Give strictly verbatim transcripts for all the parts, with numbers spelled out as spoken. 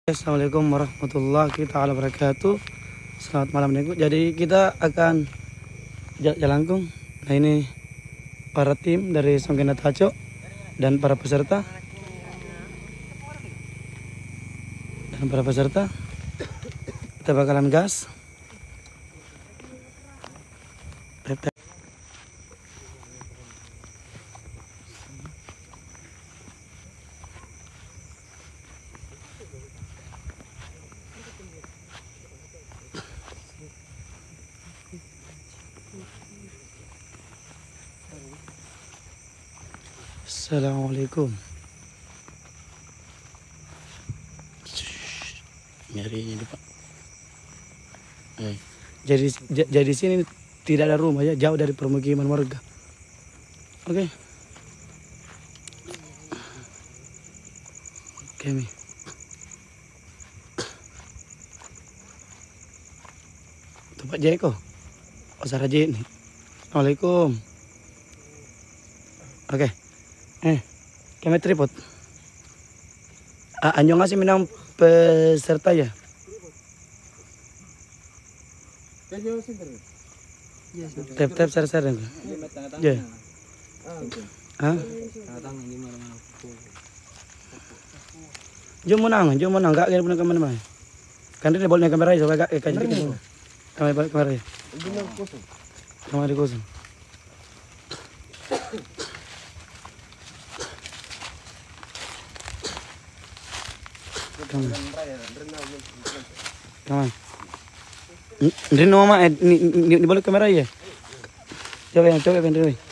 Assalamualaikum warahmatullahi taala wabarakatuh. Selamat malam minggu. Jadi kita akan jalangkung. Nah ini para tim dari Songgena Taco dan para peserta dan para peserta kita bakalan gas. Assalamualaikum. Nyari ini Pak. Eh, jadi j- jadi sini tidak ada rumah ya, jauh dari permukiman warga. Oke. Oke nih. Tuh Pak Jeko. Oh Sarajin nih. Assalamualaikum. Oke. Eh, kami tripod. Ah, anjong ngasih minang peserta ya. Tap tap share share. Ya. Hah? Jom menang, jom menang. Gak kira punya kamera mana? Kan dia boleh kamera ya, supaya gak kayak gitu. Kamera balik kamera. Kamera kosong. Kaman. Kaman. Ini nama eh ni ni boleh kamera ya. Coba yang coba yang dulu.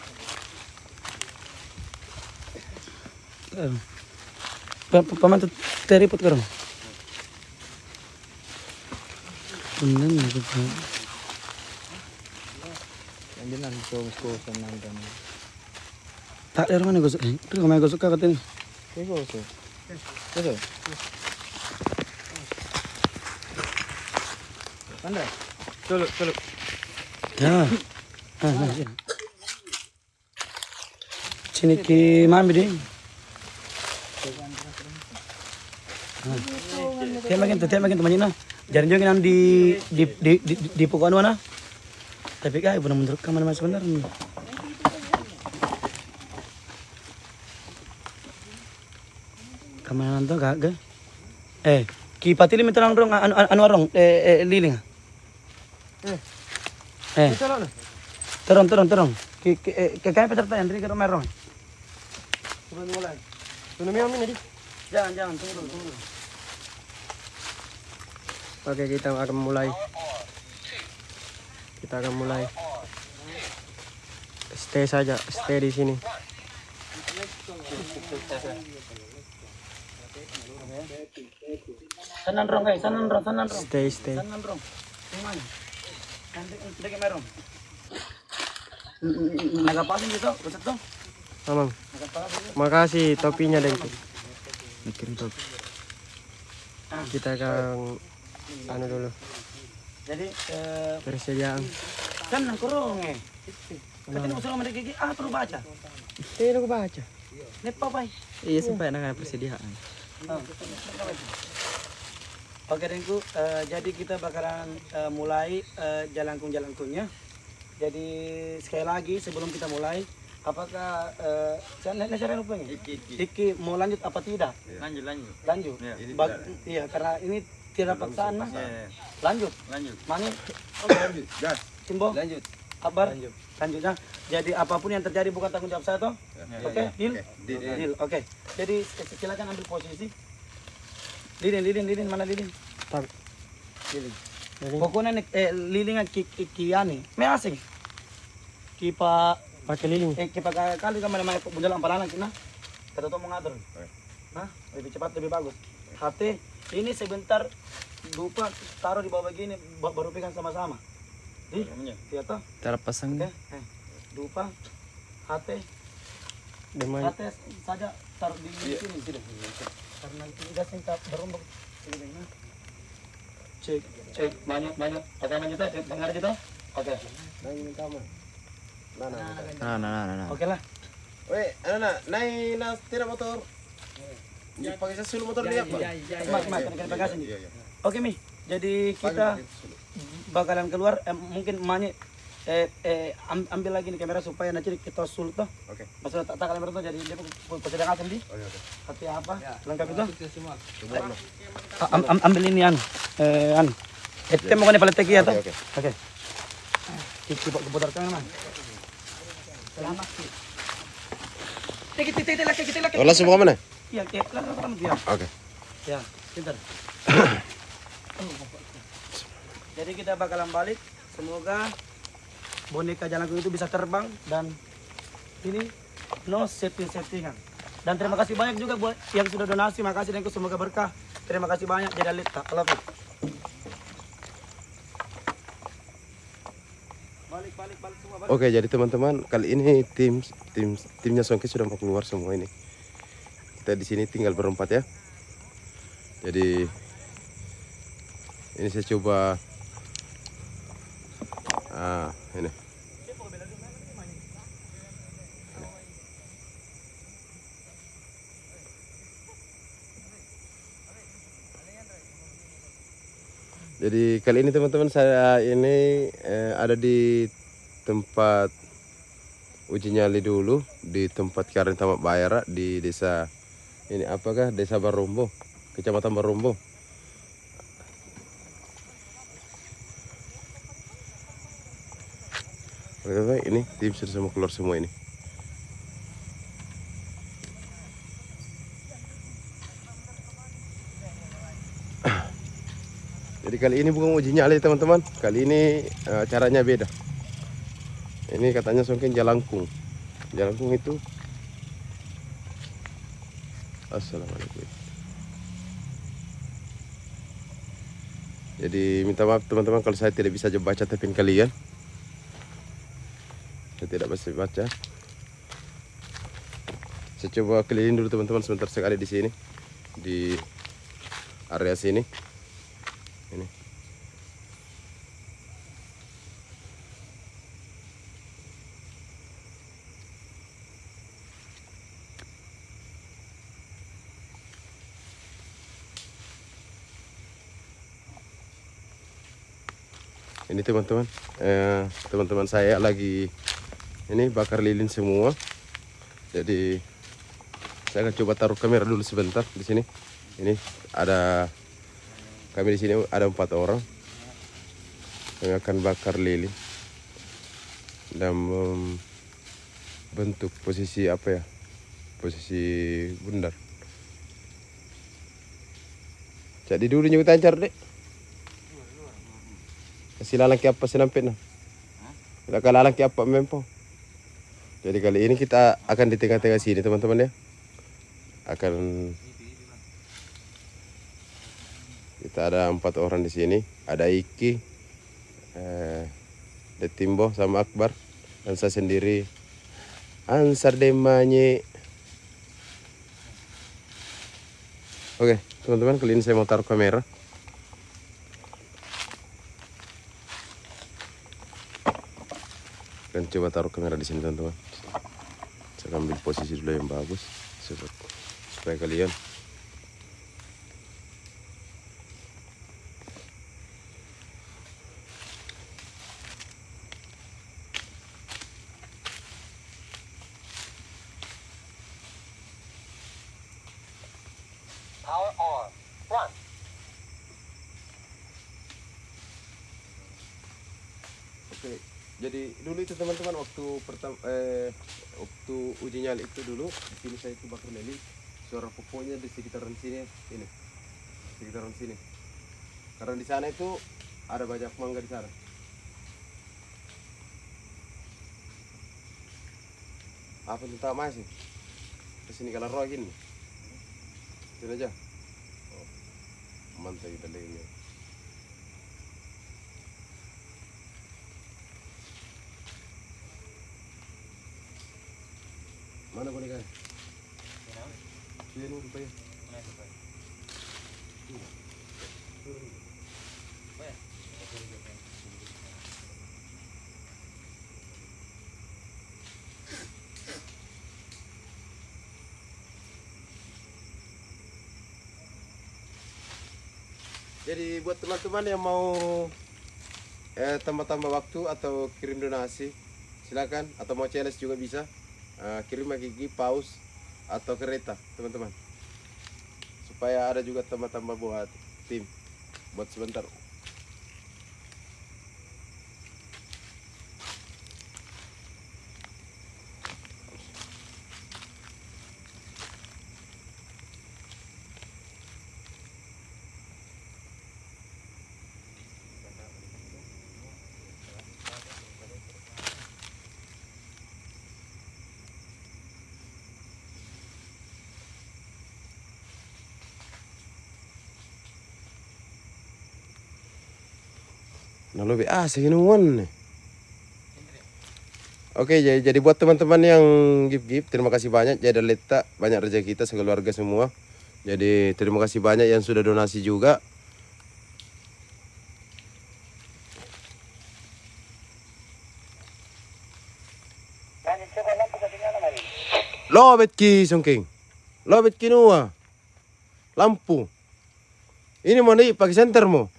Paman tu teripot kerong. Benar ni tu. Jangan gosok senang kan. Tak ada mana gosok. Tu kau gosok kau katanya. Ini gosok. Gosok. Anda. Colok, colok. Ya. Ah, nah, ya. Sini ki mami deh. Tema kan, tema kan temannya nah. Jangan jangan di di di di di pokok mana? Tapi kah ibu nak menurut kamu mana sebenarnya? Kamu nonton kagak? Eh, ki patili minta lang dong anu anu arong eh, eh liling. Eh. Eh. Colok nah. Terong terong terong. Ki ki eh, kaya peserta yang dari ke rumah rong. Sebelum mulai. Tunggu minum ini. Jangan jangan tunggu dulu tunggu dulu. Oke, kita akan mulai. Kita akan mulai. Stay saja, stay di sini. Sanan rong guys, sanan rong, sanan rong. Stay, stay. Sanan rong. Gimana? Nanti kita ke merong. Naga pasin gitu, beset dong. Mamang. Naga pasin. Makasih topinya deh itu. Bikin topi. Kita akan anu dulu. Jadi eh Persediaan. kan nang kurung eh. Katanya usul sama gigi, ah perlu baca. Ini aku baca. Nepa pai. Iya sampai dengan persediaan. Oh. Oke Dengku, eh, jadi kita bakalan eh, mulai eh, jalangkung-jalangkungnya. Jadi sekali lagi sebelum kita mulai, apakah eh, saya saya lupa nih? Iki, iki. Iki mau lanjut apa tidak? Lanjut, lanjut. Lanjut. Ya, Bag- iya karena ini tidak paksaan mas. Ya, Lanjut. lanjut. Mani, Lanjut. Gas. Simbo, Lanjut. Abar. Lanjut. Lanjutnya. Jadi apapun yang terjadi bukan tanggung jawab saya toh. Oke, deal. Deal. Deal. Oke. Jadi silakan ambil posisi. Lilin, lilin, lilin mana lilin? Tapi Lilin. Pokoknya nih eh, lilin ki ki kiani. Me asing. Kipa pakai lilin. eh kipa kali kan mana mana bundalan ampalanan kina. Kata tuh mengatur. Nah, lebih cepat lebih bagus. H T ini sebentar lupa taruh di bawah begini ba- baru pegang sama-sama. Di, lihat toh. Cara pasang. Oke. Eh, lupa H T Demai. H T saja taruh di sini sini. Karena tidak singkat berombak. Nah. Cek cek banyak banyak. Oke lanjut ya, dengar aja toh. Oke. Nah, nah, nah, nah. Oke lah. Weh, anak, naik nas tidak motor. Pakai sesul motor dia, Pak. Mas, mas, kan bagasi nih. Iya, iya. Oke Mi, jadi kita bakalan keluar. Eh, mungkin emaknya eh, eh, am- ambil lagi nih kamera supaya nanti kita sulut toh. Oke. Masalah tak tak kamera tuh jadi dia posisi asam di. Oke, oke. Hati apa? Lengkap itu. Semua. A- am- am- ambil ini an. Eh an. Itu mau palet teki ya toh. Oke, Oke. Cici buat keputar kan man. Selamat sih. Teki teki teki laki teki laki. Oh, langsung mau mana? Iya, iya, langsung kamu dia. Oke. Ya, pintar. Jadi kita bakalan balik. Semoga boneka jalanku itu bisa terbang dan ini no setting-settingan. Dan terima kasih banyak juga buat yang sudah donasi. Makasih dan semoga berkah. Terima kasih banyak Jadi Lita. I love you. Balik balik balik semua balik. Oke, jadi teman-teman, kali ini tim tim timnya Songke sudah mau keluar semua ini. Kita di sini tinggal berempat ya. Jadi ini saya coba ah ini. Jadi kali ini teman-teman saya ini eh, ada di tempat uji nyali dulu di tempat Karen Tamak Bayara di desa ini apakah desa Barumbo, kecamatan Barumbo. Oke, ini tim sudah semua keluar semua ini. Jadi kali ini bukan uji nyali teman-teman, kali ini uh, caranya beda. Ini katanya songken jalangkung. Jalangkung itu Assalamualaikum. Jadi minta maaf teman-teman kalau saya tidak bisa baca tapin kalian. Saya tidak bisa baca. Saya coba keliling dulu teman-teman sebentar sekali di sini, di area sini. Ini. Ini teman-teman, eh, teman-teman saya lagi ini bakar lilin semua. Jadi saya akan coba taruh kamera dulu sebentar di sini. Ini ada kami di sini ada empat orang yang akan bakar lilin dan membentuk posisi apa ya? Posisi bundar. Jadi dulu nyuruh tancar dek. Sila laki apa senampit nah. Sila kala laki apa mempo. Jadi kali ini kita akan di tengah-tengah sini teman-teman ya. Akan kita ada empat orang di sini. Ada Iki, eh, Detimbo sama Akbar dan saya sendiri Ansar Demanye. Oke teman-teman, kali ini saya mau taruh kamera. Dan coba taruh kamera di sini teman-teman. Saya ambil posisi dulu yang bagus supaya kalian Power on. Front. Oke, jadi dulu itu teman-teman waktu pertama eh waktu uji nyali itu dulu di sini saya itu bakar leli, suara pokoknya di sekitaran sini ini, sekitaran sini. Karena di sana itu ada banyak mangga di sana. Apa tentang masih? Kesini kalau roh gini. Sini aja. Oh, mantap kita ini. Mana boneka? Sini rupanya. Jadi buat teman-teman yang mau eh, tambah-tambah waktu atau kirim donasi, silakan. Atau mau challenge juga bisa. Eh, kirim gigi, paus atau kereta, teman-teman. Supaya ada juga tambah-tambah buat tim, buat sebentar. Nah lebih ah seginuan. Oke, jadi, jadi buat teman-teman yang gift-gift, terima kasih banyak. Jadi letak banyak rezeki kita sekeluarga semua. Jadi terima kasih banyak yang sudah donasi juga. Lobet ki songking. Lobet ki nuah. Lampu. Ini mau nih pakai senter mo.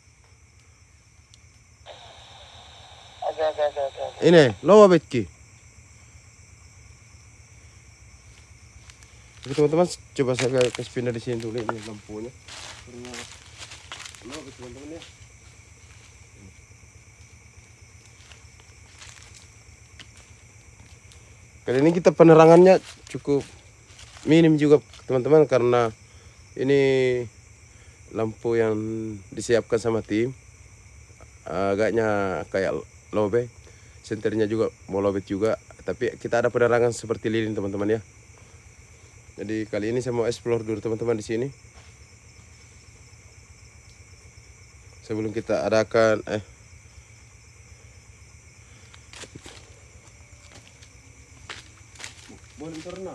Ini lobet ki. Oke teman-teman, coba saya kasih pindah di sini dulu ini lampunya. Lobet teman-teman ya. Kali ini kita penerangannya cukup minim juga teman-teman karena ini lampu yang disiapkan sama tim. Agaknya kayak lobe, senternya juga mau lobet juga, tapi kita ada penerangan seperti lilin teman-teman ya. Jadi kali ini saya mau explore dulu teman-teman di sini. Sebelum kita adakan eh boleh terna.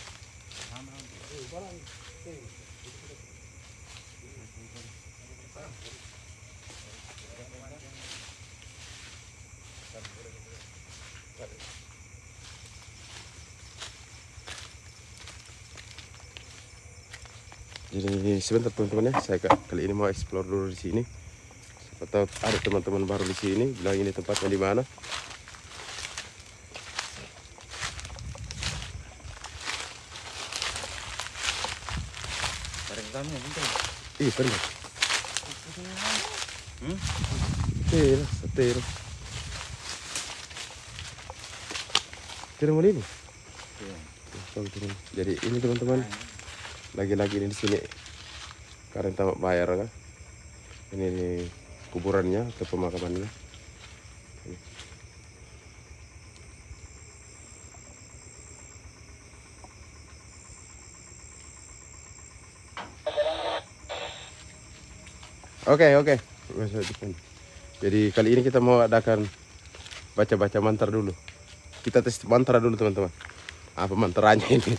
Jadi sebentar teman-teman ya, saya kali ini mau explore dulu di sini. Siapa tahu ada teman-teman baru di sini bilang ini tempatnya di mana. Ih, pernah. Hmm? Setir, setir. Setir mau ini? Jadi ini teman-teman, lagi-lagi ini di sini karena tamat bayar kan. Ini, ini kuburannya atau pemakamannya. Oke oke. Jadi kali ini kita mau adakan baca-baca mantra dulu. Kita tes mantra dulu teman-teman. Apa mantranya ini?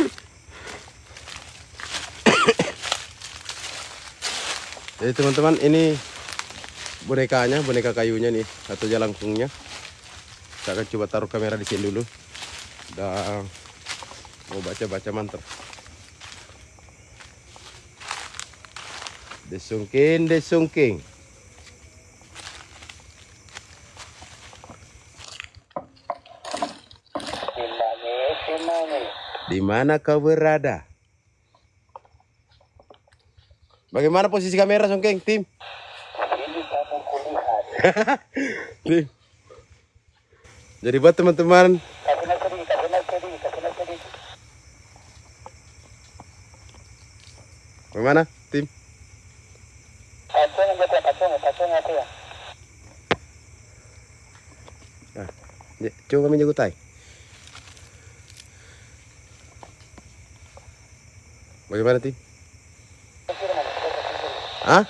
Jadi teman-teman ini bonekanya, boneka kayunya nih atau jalangkungnya. Saya akan coba taruh kamera di sini dulu. Dan mau baca-baca mantra. Desungking, desungking. Di mana kau berada? Bagaimana posisi kamera, Songking? Tim? Tim. Jadi buat teman-teman. Bagaimana, tim? Nah, coba kami jagutai. Bagaimana, tim? Hah?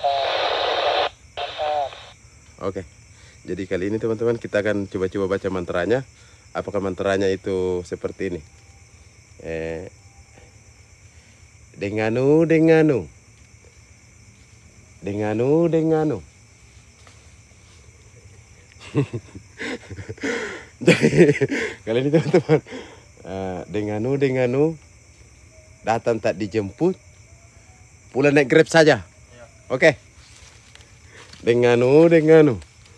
Oke. Jadi kali ini teman-teman kita akan coba-coba baca mantranya. Apakah mantranya itu seperti ini? Eh, denganu, denganu. Denganu, denganu. Jadi kali ini teman-teman, uh, denganu, denganu. Datang tak dijemput, pulang naik Grab saja. Ya. Oke, Denganu, denganu.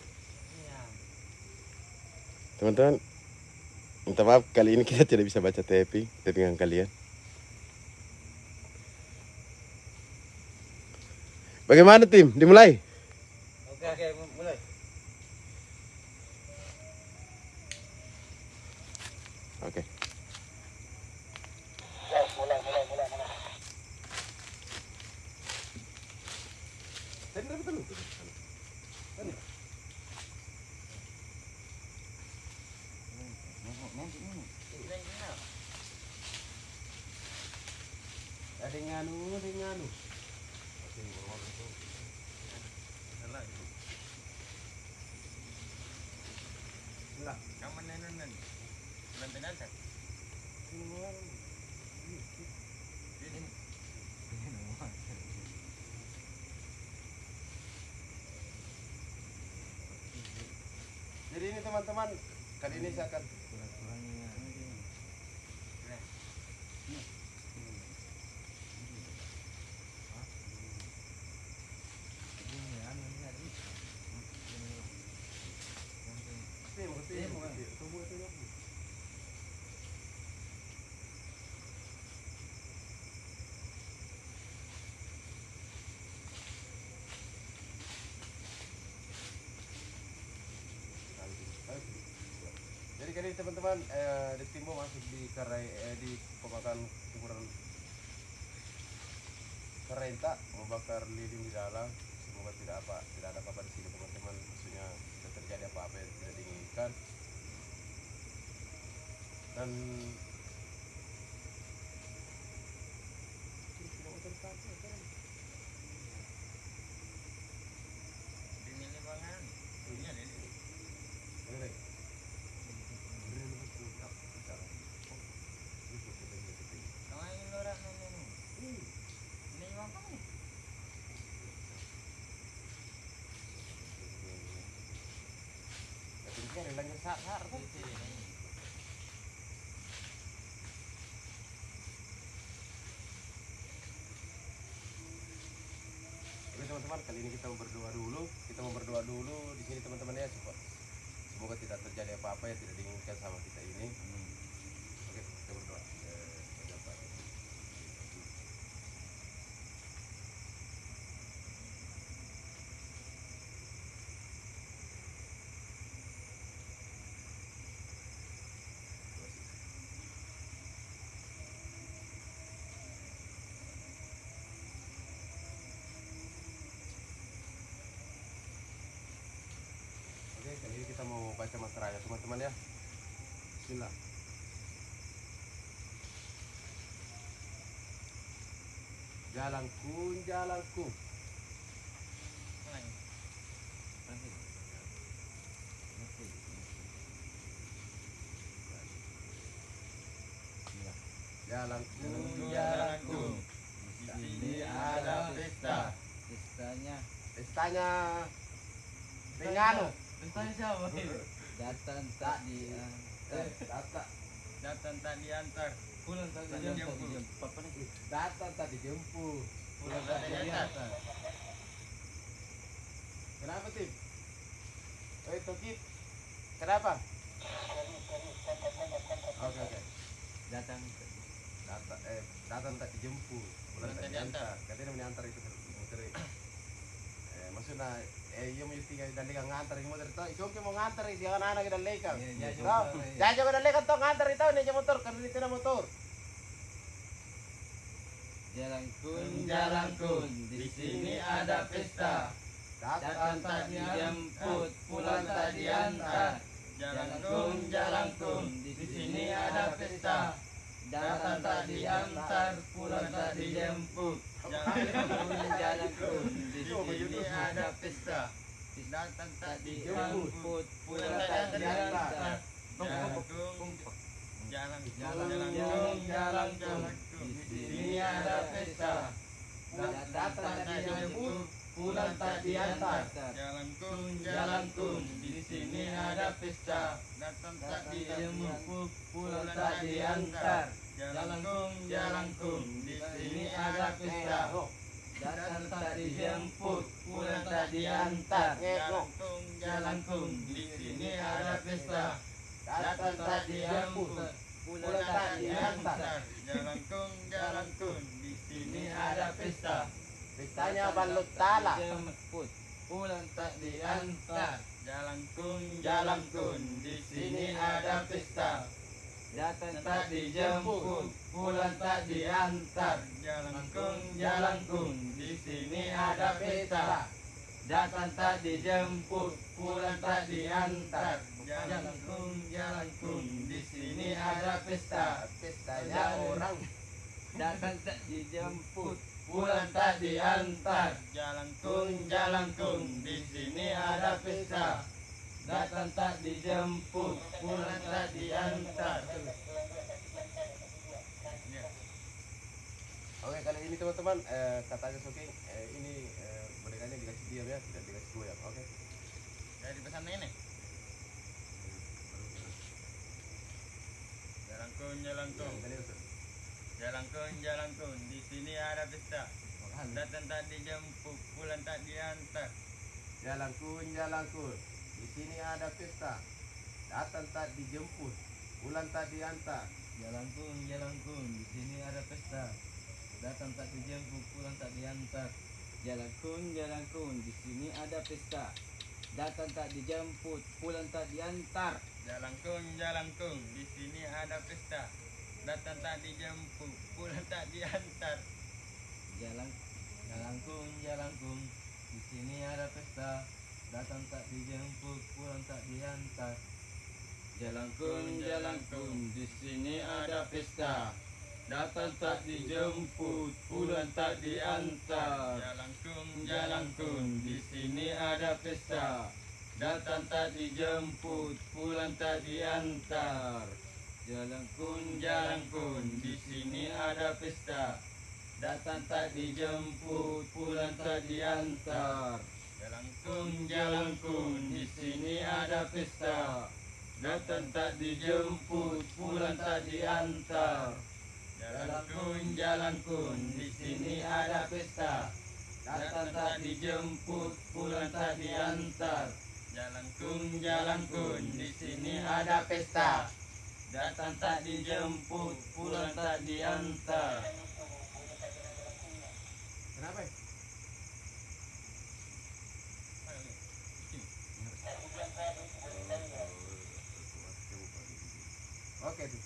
Teman-teman, minta maaf kali ini kita tidak bisa baca tapping tappingan kalian. Bagaimana tim? Dimulai? Oke, oke, mulai. Oke. Mulai, mulai, mulai, mulai. Denganu, denganu. Jadi ini teman-teman, kali ini saya akan Jadi kali ini teman-teman, eh, di Timbo masuk di karai eh, di pembakaran kuburan Karenta, membakar lilin di dalam. Semoga tidak apa tidak ada apa-apa di sini teman-teman. Maksudnya tidak terjadi apa-apa yang tidak diinginkan. Dan Oke teman-teman, kali ini kita mau berdoa dulu. Kita mau berdoa dulu di sini teman-teman ya. Semoga tidak terjadi apa-apa yang tidak diinginkan sama kita ini. Oke, kita berdoa. Oke, kali ini kita mau baca mantranya teman-teman ya. Bismillah. Jalanku, jalanku. Jalanku, jalanku. Di sini ada pesta. Pestanya. Pestanya Denganu. Pestanya siapa? Datang tak di Data. datang tak diantar. Pulang tak dijemput. Datang tak dijemput. Pulang tak diantar. Kenapa tim? Oh itu Kit. Kenapa? Oke oke. Datang Data eh datang tak dijemput. Pulang tak diantar. Katanya menyantar itu motor. Eh maksudnya eh iya mesti kayak dalikan ngantar ini motor itu. Iso mau ngantar ini jangan anak kita dalikan. Tahu? Jangan jangan dalikan tuh ngantar itu ini motor kan itu motor. Jalan-kun, jalan-kun, di sini ada pesta. Datang tak dijemput, pulang tak diantar. Jalan-kun, jalan-kun, di sini ada pesta. Datang tak diantar, pulang tak dijemput. Jalan-kun, jalan-kun, di sini ada pesta. Datang tak dijemput, pulang tak diantar. Jalan-kun, jalan-kun, jalan-kun, di sini ada pesta. Datang tak dijemput, pulang tak diantar. Jalan-kun, jalan-kun, di sini ada pesta. Datang tak dijemput, pulang tak diantar. Jalan-kun, jalan-kun, di sini ada pesta. datang tak dijemput, pulang tak diantar. Jalangkung, jalangkung, di sini ada pesta. Datang tak dijemput, pulang tak diantar. Jalangkung, jalangkung, di sini ada pesta. Pestanya balut tala. Dijemput, pulang tak diantar. Jalangkung, jalangkung, di sini ada pesta. Datang tak dijemput, pulang tak diantar. Jalangkung, jalangkung, di sini ada pesta. Datang tak dijemput, pulang tak diantar. Jalangkung, jalangkung, di sini ada pesta. Pestanya orang. Datang tak dijemput, pulang tak diantar. Jalangkung, jalangkung, di sini ada pesta. Datang tak dijemput, pulang tak diantar. Oke, kali ini teman-teman eh, katanya Soking eh, ini eh, bonekanya dikasih diam ya, tidak dikasih goyang. Oke. Dari pesan ini. Jalangkung, jalangkung, Tadi Ustaz. jalangkung, jalangkung, di sini ada pesta. Datang tak dijemput, pulang tak diantar. Jalangkun, jalangkun, di sini ada pesta. Datang tak dijemput, pulang tak diantar. Jalangkung, jalangkung, di sini ada pesta. Datang tak dijemput, pulang tak diantar. Jalangkung, jalangkung, di sini ada pesta. Datang tak dijemput, pulang tak diantar. Jalangkung, jalangkung, di sini ada pesta. Datang tak dijemput, pulang tak diantar. Jalang, jalangkung, jalangkung, di sini ada pesta. Datang tak dijemput, pulang tak diantar. Jalangkung, jalangkung, di sini ada pesta. Datang tak dijemput, pulang tak diantar. Jalangkung, jalangkung, di sini ada pesta. Datang tak dijemput, pulang tak diantar. Jalangkung, jalangkung, di sini ada pesta. Datang tak dijemput, pulang tak diantar. Jalangkung, jalangkung, di sini ada pesta. Datang tak dijemput, pulang tak diantar. Jalangkung, jalangkung, di sini ada pesta. Datang tak dijemput, pulang tak diantar. Jalangkung, jalangkung, di sini ada pesta. Datang tak dijemput, pulang tak diantar. Kenapa? Oke tuh.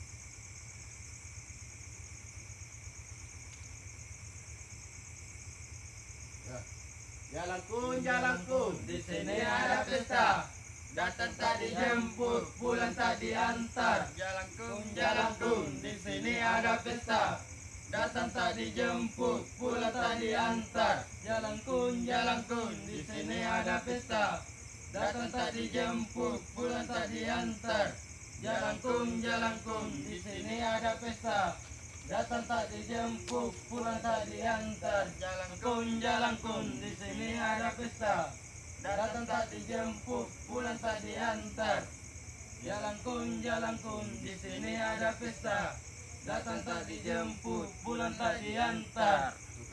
Ya. Jalangkun, jalangkun, Di sini ada pesta. Datang tak dijemput, pulang tak diantar. Jalangkung, jalangkung, di sini ada pesta. Datang tak dijemput, pulang tak diantar. Jalangkung, jalangkung, di sini ada pesta. Datang tak dijemput, pulang tak diantar. Jalangkung, jalangkung, di sini ada pesta. Datang tak dijemput, pulang tak diantar. Jalangkung, jalangkung, di sini ada pesta. Datang tak dijemput, pulang tak diantar. Jalangkung, jalangkung, di sini ada pesta. Datang tak dijemput, pulang tak diantar.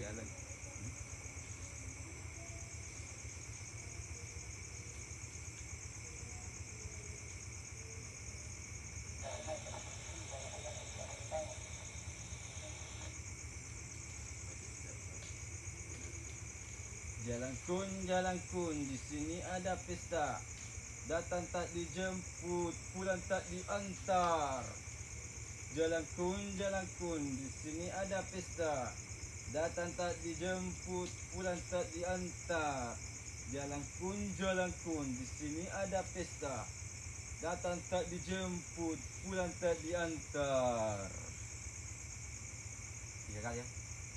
Jalangkung, jalangkung, di sini ada pesta. Datang tak dijemput, pulang tak diantar. Jalangkung, jalangkung, di sini ada pesta. Datang tak dijemput, pulang tak diantar. Jalangkung, jalangkung, di sini ada pesta. Datang tak dijemput, pulang tak diantar. Tiga kali ya.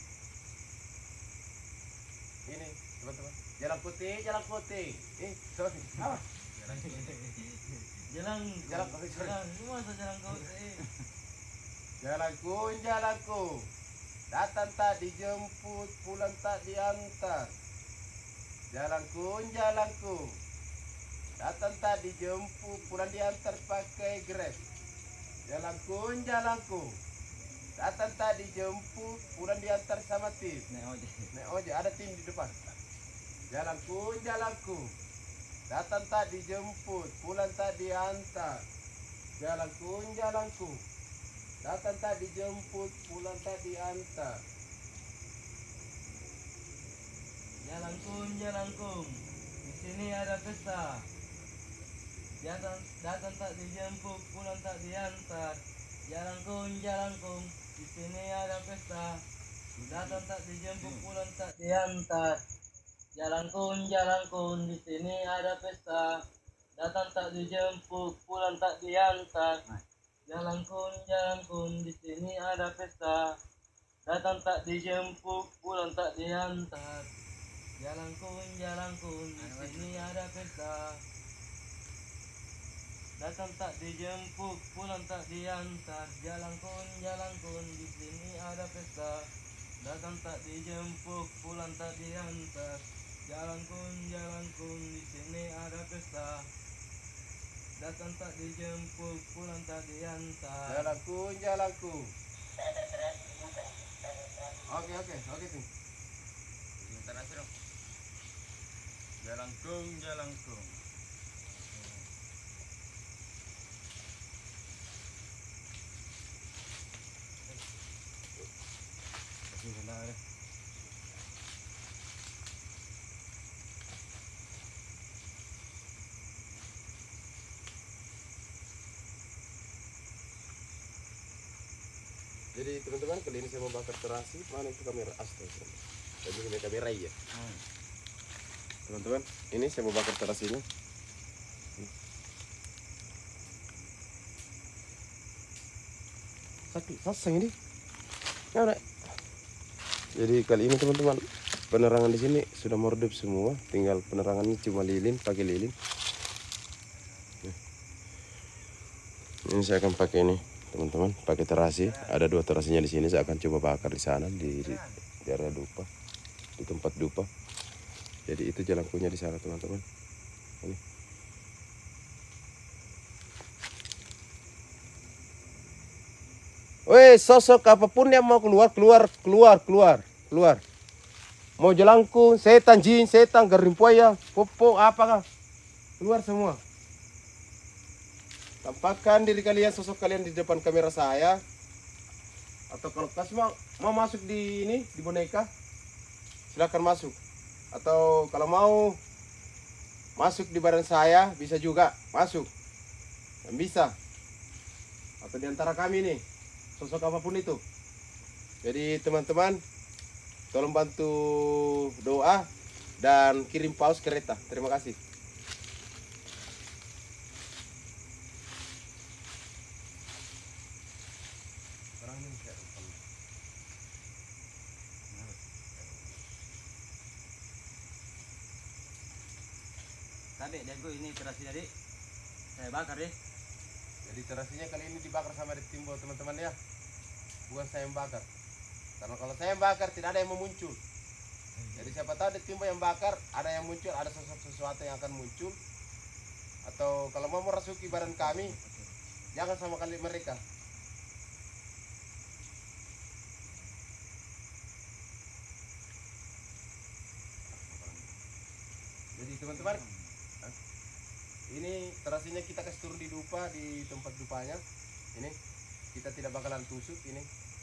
Ini teman-teman. Jalan putih, jalan putih. Eh, sorry. Apa? Jalan, Jalan putih, sorry. jalan, lu masa jalan kau eh. Jalangkun, jalangkun, datang tak dijemput, pulang tak diantar. Jalangkun, jalangkun, datang tak dijemput, pulang diantar pakai Grab. Jalangkun, jalangkun, Datang tadi jemput, pulang diantar sama tim. Naik ojek. Naik ojek, ada tim di depan. Jalanku, jalanku. Datang tadi jemput, pulang tadi antar. Jalanku, jalanku. Datang tadi jemput, pulang tadi antar. Jalangkung, jalangkung, di sini ada pesta. Datang, datang tak dijemput, pulang tak diantar. Jalangkung, jalangkung, di sini ada pesta. Datang tak dijemput, pulang tak diantar. Jalangkung, jalangkung, di sini ada pesta. Datang tak dijemput, pulang tak diantar. Jalangkung, jalangkung, di sini ada pesta. Datang tak dijemput, pulang tak diantar. Jalangkung, jalangkung, di sini ada pesta. Datang tak dijemput, pulang tak diantar. Jalangkung, jalangkung, di sini ada pesta. Datang tak dijemput, pulang tak diantar. Jalangkung, jalangkung, di sini ada pesta. Datang tak dijemput, pulang tak diantar. Jalanku, jalanku. Oke, oke, oke tim. Sebentar aja dong. Jalangkung, jalangkung. Jadi teman-teman, kali ini saya mau bakar terasi. Mana itu kamera? Astaga. Tadi ini kamera ya. Hmm. Teman-teman, ini saya mau bakar terasinya. Sakit, sasang ini. Nah, jadi kali ini teman-teman, penerangan di sini sudah meredup semua. Tinggal penerangannya cuma lilin, pakai lilin. Ini saya akan pakai ini. Teman-teman, pakai terasi. Ada dua terasinya di sini. Saya akan coba bakar di sana di, di, di area dupa, di tempat dupa. Jadi itu jalangkunya di sana, teman-teman. Ini. Weh, sosok apapun yang mau keluar, keluar, keluar, keluar, keluar. Mau jalangkung, setan, jin, setan, garimpoya, popo, apakah? Keluar semua. Tampakkan diri kalian, sosok kalian di depan kamera saya. Atau kalau kas mau, mau masuk di ini, di boneka, silakan masuk. Atau kalau mau masuk di badan saya, bisa juga masuk. Dan bisa. Atau di antara kami nih, sosok apapun itu. Jadi teman-teman, tolong bantu doa dan kirim paus kereta. Terima kasih. Tadi jago ini terasi tadi saya bakar deh. Jadi terasinya kali ini dibakar sama Timbul teman-teman ya. Bukan saya yang bakar. Karena kalau saya yang bakar tidak ada yang mau muncul. Jadi siapa tahu ada Timbul yang bakar, ada yang muncul, ada sesuatu yang akan muncul. Atau kalau mau merasuki badan kami, jangan sama kali mereka. Jadi teman-teman, ini terasinya kita kasih turun di dupa, di tempat dupanya. Ini kita tidak bakalan tusuk ini.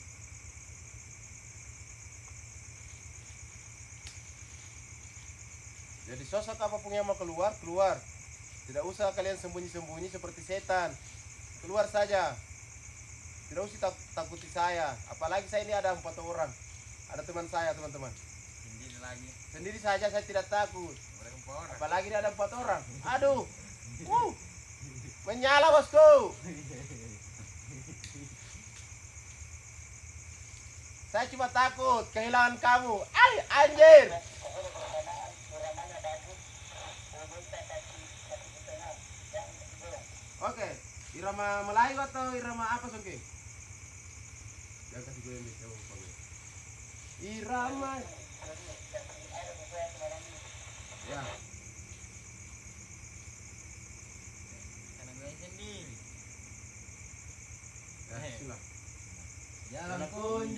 Jadi sosok apapun yang mau keluar, keluar. Tidak usah kalian sembunyi-sembunyi seperti setan. Keluar saja. Tidak usah tak takuti saya. Apalagi saya ini ada empat orang. Ada teman saya, teman-teman. Sendiri lagi. Sendiri saja saya tidak takut. Boleh empat orang. Apalagi ini ada empat orang. Aduh. Uh, menyala bosku. Saya cuma takut kehilangan kamu. Ay, anjir. Oke, irama Melayu atau irama apa Songke? Jangan kasih gue yang bisa ngomong. Irama. Ya. Karena gue sendiri. Ya, bismillah. Jalangkung,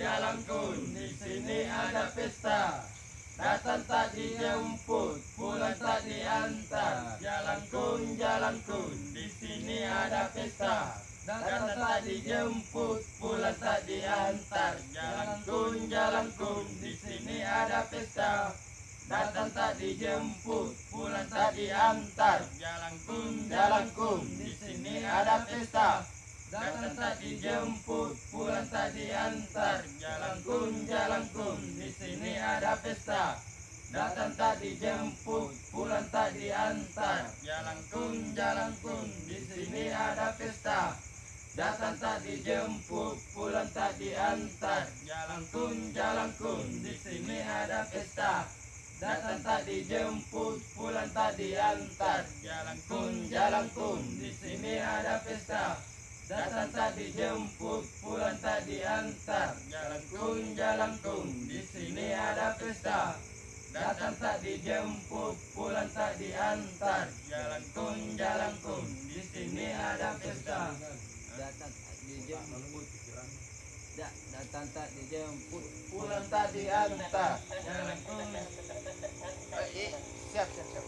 jalan kun, di sini ada pesta. Datang tak dijemput, pulang tak diantar. Jalan kun, jalan kun, di sini ada pesta. Datang tak dijemput, pulang tak diantar. Jalan kun, jalan kun, di sini ada pesta. Datang tak dijemput, pulang tak diantar. Jalan kun, jalan kun, di sini ada pesta. Datang tak dijemput, pulang tak diantar. Jalan kun, jalan kun, di sini ada pesta. Datang tak dijemput, pulang tak diantar. Jalan kun, jalan kun, di sini ada pesta. Datang tak dijemput, pulang tak diantar. Jalan kun, jalan kun, di sini ada pesta. Datang tak dijemput, pulang tak diantar. Jalan kun, jalan kun, di sini ada pesta. Datang tak dijemput, pulang tak diantar. Jalan kun, jalan kun, di sini ada pesta. Datang tak dijemput, pulang tak diantar. Jalan kun, jalan kun, di sini ada pesta. Datang tak dijemput, da- datang tak dijemput, Pulang tak diantar. Jalan kun. Eh, siap, siap, siap.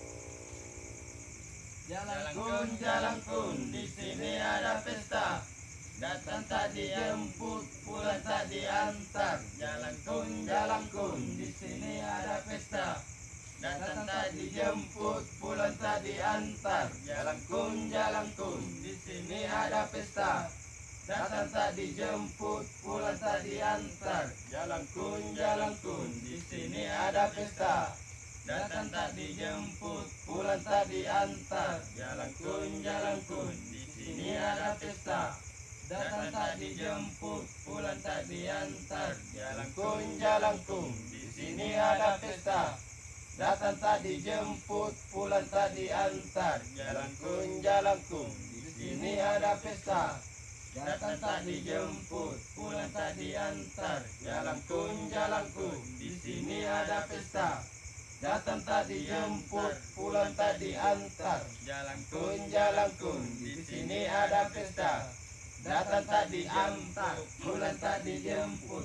Jalan kun, jalan kun, di sini ada pesta. Datang tak dijemput, pulang tak diantar. Jalan kun, jalan kun, di sini ada pesta. Datang tak dijemput, pulang tak diantar. Jalan kun, jalan kun, di sini ada pesta. Datang tak dijemput, pulang tak diantar. Jalan kun, jalan kun, di sini ada pesta. Datang tak dijemput, pulang tak diantar. Jalan kun, jalan kun, di sini ada pesta. Datang tak dijemput, pulang tak diantar. Jalan kun, jalan kun, di sini ada pesta. Datang tak dijemput, pulang tak diantar. Jalan kun, jalan kun, di sini ada pesta. Datang tak dijemput, pulang tak diantar. Jalan kun, jalan kun, di sini ada pesta. Datang tak dijemput, pulang tak diantar. Jalan kun, jalan kun, di sini ada pesta. Datang tak diantar, pulang tak dijemput.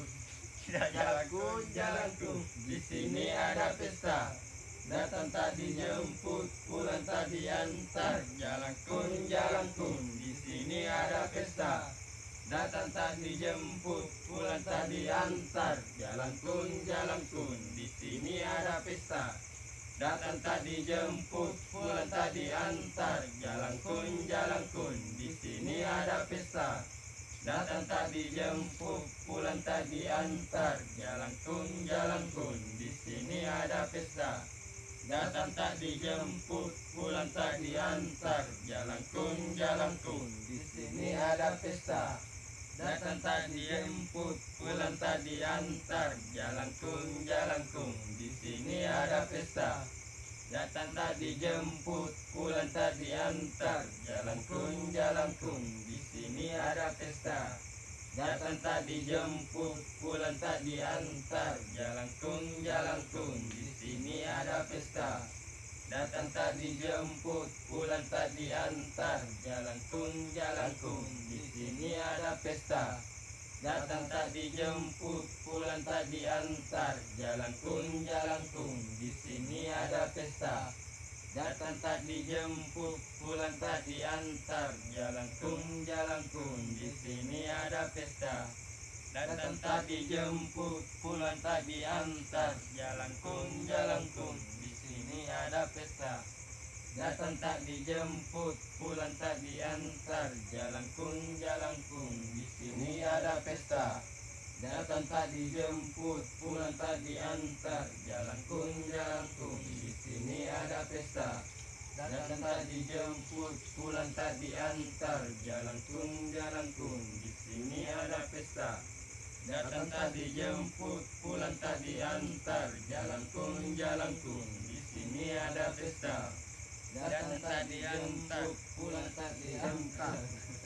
Jalan kun, jalan kun, di sini ada pesta. Datang tak dijemput, pulang tak diantar. Jalan kun, jalan kun, di sini ada pesta. Datang tak dijemput, pulang tak diantar. Jalan kun, jalan kun, di sini ada pesta. Datang tak dijemput, pulang tak diantar. Jalan kun, jalan kun, di sini ada pesta. Datang tak dijemput, pulang tak diantar. Jalan kun, jalan kun, di sini ada pesta. Datang tak dijemput, pulang tak diantar. Jalan kun, jalan kun, di sini ada pesta. Datang tak dijemput, pulang tak diantar. Jalan kun, jalan kun, di sini ada pesta. Datang tak dijemput, pulang tak diantar. Jalan kun, jalan kun, di sini ada pesta. Datang tak dijemput, pulang tak diantar. Jalan kun, jalan kun, di sini ada pesta. Datang tak dijemput, pulang tak diantar. Jalan kun, jalan kun, di sini ada pesta. Datang tak dijemput, pulang tak diantar. Jalan kun, jalan kun, di sini ada pesta. Datang tak dijemput, pulang tak diantar. Jalan kun, jalan kun, di sini ada pesta. Datang tak dijemput, pulang tak diantar. Jalan kun, jalan kun, di sini ada pesta. Datang tak dijemput, pulang tak diantar. Jalan kun, jalan kun, di sini ada pesta. Datang tak dijemput, pulang tak diantar. Jalan kun, jalan kun, di sini ada pesta. Datang tak dijemput, pulang tak diantar. Jalan kun, jalan kun, di sini ada pesta. Datang tak dijemput, pulang tak diantar. Jalan kun, jalan kun, di sini ada pesta. Datang tak dijemput, pulang tak diantar.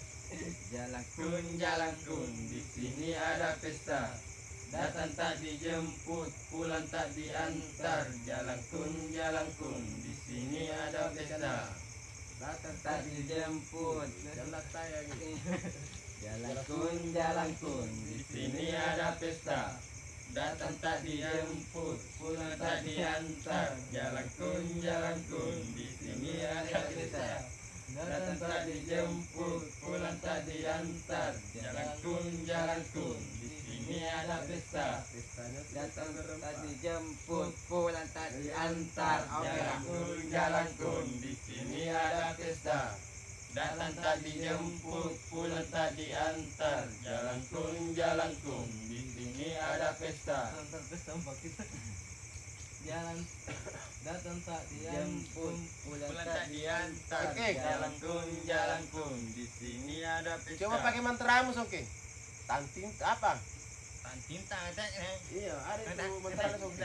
Jalan kun, jalan kun, di sini ada pesta. Datang tak dijemput, pulang tak diantar. Jalan kun, jalan kun, di sini ada pesta. Datang tak dijemput, jalan saya gitu. Jalan kun, jalan kun, di sini ada pesta. Datang tak dijemput, pulang tak diantar. Jalan kun, jalan kun, di sini ada pesta. Datang tak dijemput, pulang tak diantar. Jalan kun, jalan kun, di sini ada pesta. Datang tak dijemput, pulang tak diantar. Jalan kun, jalan kun, di sini ada pesta. Datang tak dijemput, pulang tak diantar. Jalan kun, jalan kun, di sini ada pesta. Jalan datang tak dijemput, pulang tak diantar. Oke. Jalan kun, jalan kun, di sini ada pesta. Coba pakai mantramu, Soke. Tantin apa? Tantin tak ada. eh. Iya, ada itu mantra Soke.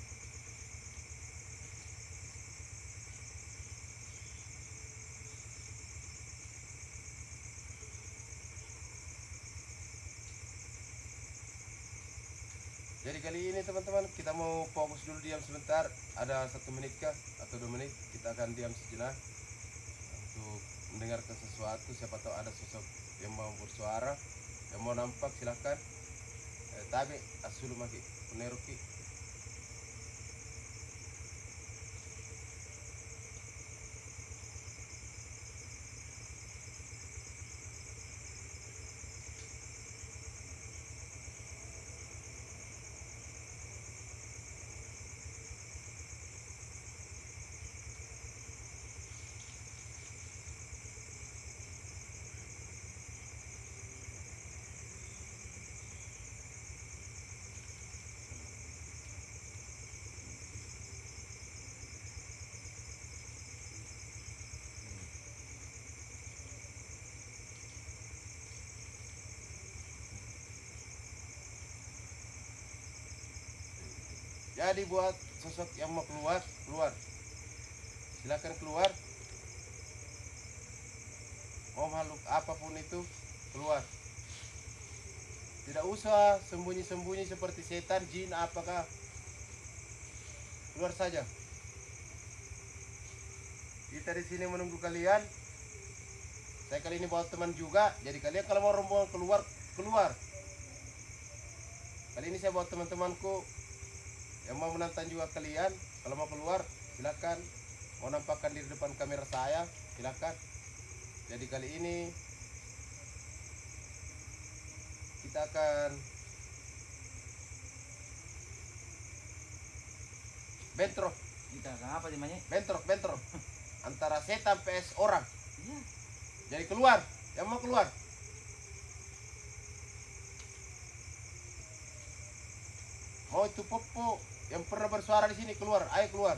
Jadi kali ini teman-teman kita mau fokus dulu, diam sebentar, ada satu menit kah atau dua menit kita akan diam sejenak untuk mendengarkan sesuatu. Siapa tahu ada sosok yang mau bersuara, yang mau nampak, silahkan. Eh, tapi asulu maki peneruki. Jadi buat sosok yang mau keluar, keluar. Silakan keluar. Mau makhluk apapun itu, keluar. Tidak usah sembunyi-sembunyi seperti setan, jin, apakah. Keluar saja. Kita di sini menunggu kalian. Saya kali ini bawa teman juga, jadi kalian kalau mau rombongan keluar, keluar. Kali ini saya bawa teman-temanku yang mau menantang juga kalian. Kalau mau keluar silakan, mau nampakkan di depan kamera saya silakan. Jadi kali ini kita akan bentrok, Kita apa namanya? bentrok, bentrok antara setan vs orang. Iya. Jadi keluar, yang mau keluar. Mau itu popo yang pernah bersuara di sini keluar, ayo keluar.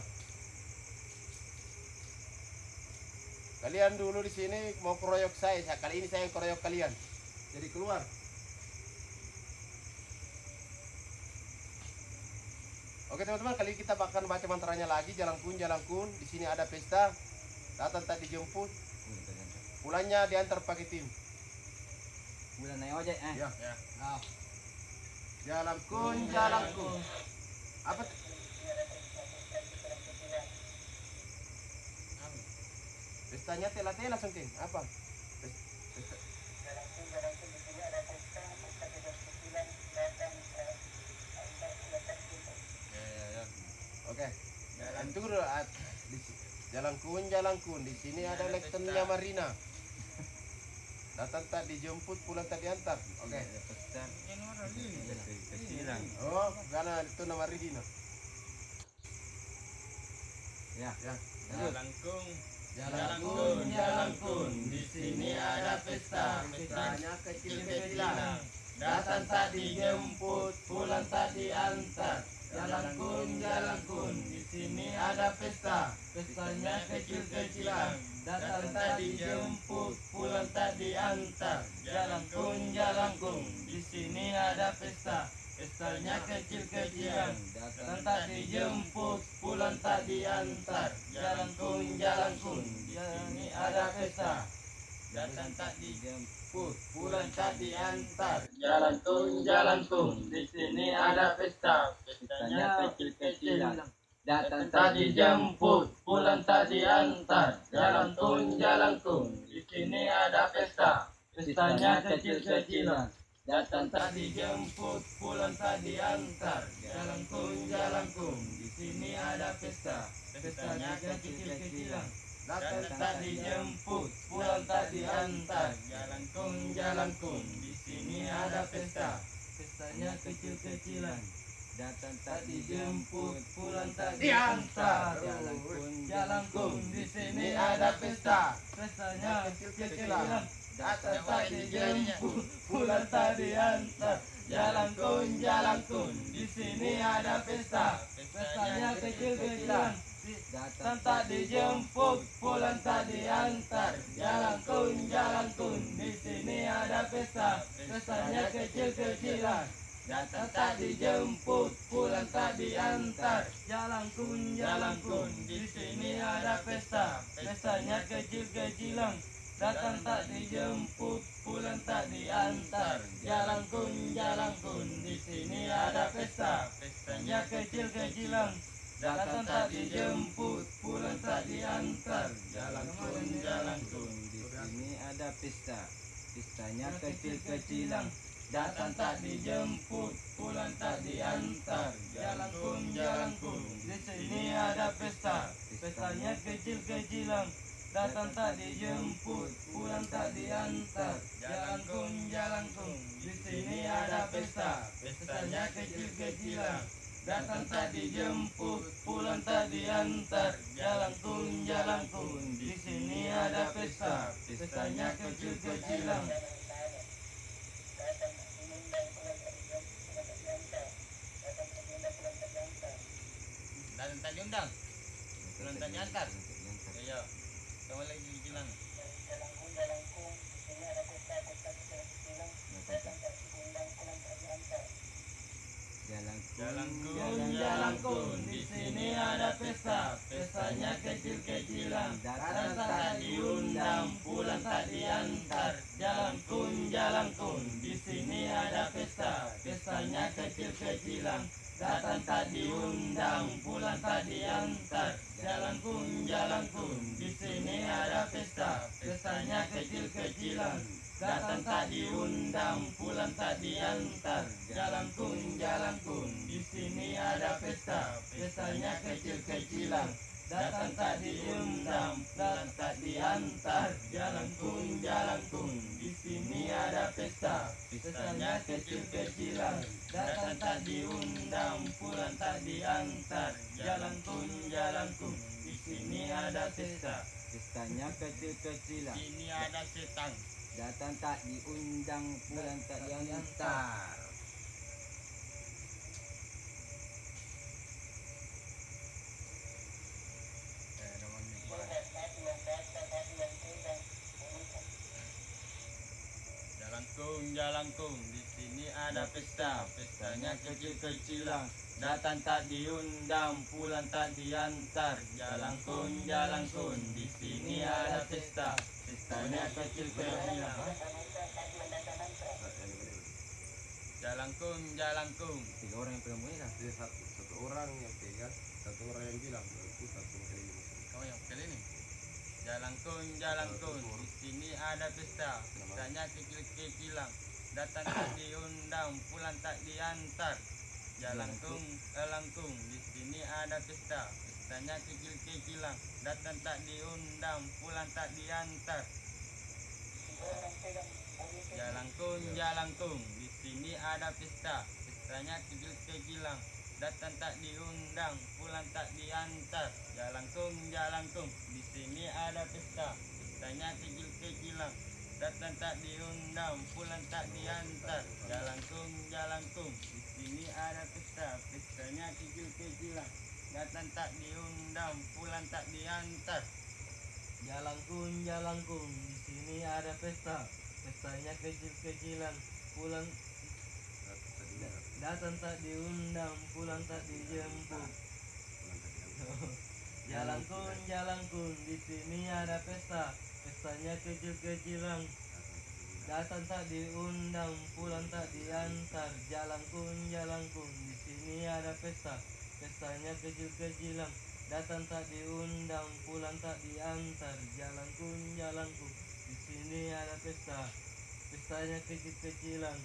Kalian dulu di sini mau keroyok saya, saya kali ini saya yang keroyok kalian. Jadi keluar. Oke teman-teman, kali ini kita akan baca mantranya lagi. Jalan kun, jalan kun, di sini ada pesta. Datang tak dijemput, pulangnya diantar pakai tim. Bulan naik ojek eh. Ya. Ya. Oh. Jalan kun, jalan kun. Apa? t- Pestanya tela-tela sengking. Apa? Pes- Pesta. Ya ya ya. Oke. Jalan tunggu dulu. ah, di si- Jalan kun, jalan kun. Di sini ada lektennya Marina. Datang tak dijemput, pulang tak diantar. Oke. Ada pesan. Kecilan. Oh, karena itu nama Ridina. Ya. Ya. Jalan kun. Jalan kun, jalan kun, di sini ada pesta. Pestanya kecil-kecilan. Datang tak dijemput, pulang tak diantar. Jalan kun, jalan kun, di sini ada pesta. Pestanya kecil-kecilan. Datang tak dijemput, pulang tak diantar. Jalan kun, jalan kun, di sini ada pesta. Pestanya kecil-kecilan. Datang tak dijemput, pulang tak diantar. Jalan kun, jalan kun, di sini ada pesta. Datang tak dijemput, pulang tak diantar. Jalan kun, jalan kun, di sini ada pesta. Pestanya kecil-kecilan. Datang tak dijemput, pulang tak diantar. Jalan kun, jalan kun, di sini ada pesta. pestanya kecil-kecilan. Datang tak dijemput, pulang tak diantar. Jalan kun, jalan kun, di sini ada pesta. Pestanya kecil-kecilan. Datang tak dijemput, pulang tak diantar. Jalan kun, jalan kun, di sini ada pesta. Pestanya kecil-kecilan. Datang tak dijemput, pulang tak diantar. Jalan kun, jalan kun, di sini ada pesta. Pestanya kecil-kecilan. Datang tak dijemput, pulang tak diantar. Jalan kun, jalan kun, di sini ada pesta. Pestanya kecil-kecilan. Datang tak dijemput, pulang tak diantar. Jalan kun, jalan kun, di sini ada pesta. Pestanya kecil-kecilan. Datang tak dijemput, pulang tak diantar. Jalan kun, jalan kun, di sini ada pesta. Pestanya kecil-kecilan. Datang tak dijemput, pulang tak diantar. Jalan kun, jalan kun, di sini ada pesta. Pestanya kecil-kecilan. Datang tak dijemput, pulang tak diantar. Jalan kun, jalan kun, di sini ada pesta. Pestanya kecil-kecilan. Datang tak dijemput, pulang tak diantar. Jalan kun, jalan kun, di sini ada pesta. Pestanya kecil-kecilan. Datang tak dijemput, pulang tak diantar. Jalan kun, jalan kun, di sini ada pesta. Pestanya kecil-kecilan. Datang tak dijemput, pulang tak diantar. Jalan kun, jalan kun, di sini ada pesta. Pestanya kecil-kecilan. Datang tak diundang, pulang tak diantar. Ayo, kamu lagi bilang. Jalan kun, jalan kun, di sini ada pesta. Pestanya kecil-kecilan. Datang tak diundang, pulang tak diantar. Jalan kun, jalan kun, di sini ada pesta. Pestanya kecil-kecilan. Datang tak diundang, pulang tak diantar. Jalan kun, jalan kun, di sini ada pesta. Pestanya kecil-kecilan. Datang tak diundang, pulang tak diantar. Jalan kun, jalan kun, di sini ada pesta. Pestanya kecil-kecilan. Datang tak diundang, pulang tak diantar. Jalan kun, jalan kun, di sini ada pesta. Pestanya kecil-kecilan. Datang tak diundang, pulang tak diantar. Jalan kun, jalan kun, di sini ada pesta. Pestanya kecil-kecilan. Ini ada setan. Datang tak diundang, pulang tak diantar. Jalan kun, jalan kun, di sini ada pesta. Pestanya kecil-kecilan. Datang tak diundang, pulang tak diantar. Jalan kun, jalan kun, di sini ada pesta. Pestanya kecil-kecilan. Jalan kun, jalan kun. Tiga orang yang pegang bunyi dah. Satu, satu orang yang pegang, satu orang yang bilang, putar semua kali ini. Kau yang kali ini. Jalan kun, jalan kun, di sini ada pesta. Pestanya kecil-kecilan. Datang tak diundang, pulang tak diantar. Jalan kun, jalan kun, di sini ada pesta. Pestanya kecil-kecilan. Datang tak diundang, pulang tak diantar. Jalan kun, jalan kun, di sini ada pesta. Pestanya kecil-kecilan. Datang tak diundang, pulang tak diantar. Jalan kun, jalan kun, di sini ada pesta. Pestanya kecil-kecilan. Datang tak diundang, pulang tak diantar. Jalan kun, jalan kun, di sini ada pesta. Pestanya kecil-kecilan. Datang tak diundang, pulang tak diantar. Jalan kun, jalan kun, di sini ada pesta. Pestanya kecil-kecilan. Pulang datang tak diundang, pulang tak dijemput. Jalan kun, jalan kun, di sini ada pesta. Pestanya kecil-kecilan. Datang tak diundang, pulang tak diantar. Jalan kun, jalan kun, di sini ada pesta. Pestanya kecil-kecilan. Datang tak diundang, pulang tak diantar. Jalan kun, jalan kun, di sini ada pesta. pestanya kecil-kecilan.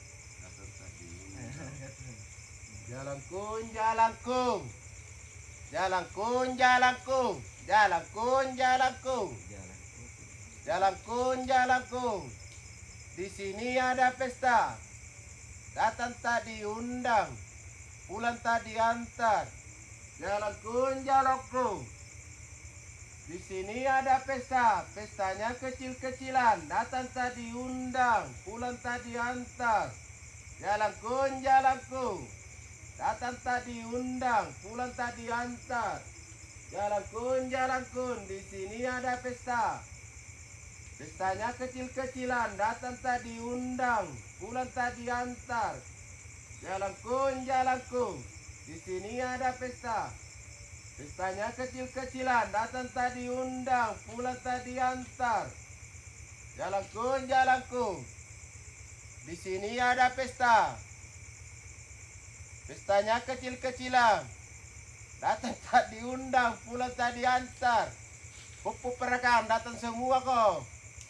Jalangkung, jalangkung, jalangkung, jalangkung, jalangkung, jalangkung, jalangkung, jalangkung. Di sini ada pesta, datang tak diundang, pulang tak diantar. Jalangkung, jalangkung. Di sini ada pesta, pestanya kecil-kecilan, datang tak diundang, pulang tak diantar. Jalangkung, jalangkung. Datang tak diundang, pulang tak diantar. Jalangkung, jalangkung, di sini ada pesta. Pestanya kecil-kecilan, datang tak diundang, pulang tak diantar. Jalangkung, jalangkung, di sini ada pesta. Pestanya kecil-kecilan, datang tak diundang, pulang tak diantar. Jalangkung, jalangkung, di sini ada pesta. Pestanya kecil-kecilan, datang tak diundang, pulang tak diantar. Pupu perekam, datang semua kau.